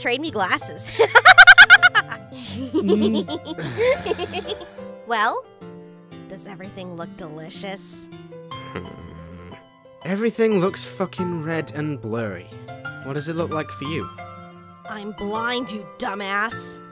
trade me glasses. Well, does everything look delicious? Everything looks fucking red and blurry. What does it look like for you? I'm blind, you dumbass.